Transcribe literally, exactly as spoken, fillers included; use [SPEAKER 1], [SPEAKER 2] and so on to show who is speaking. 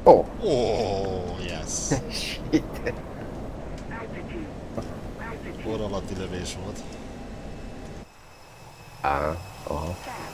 [SPEAKER 1] Oh,
[SPEAKER 2] Oh, yes.
[SPEAKER 1] shit.
[SPEAKER 2] Orr alatti lövés volt.
[SPEAKER 1] Aha, aha.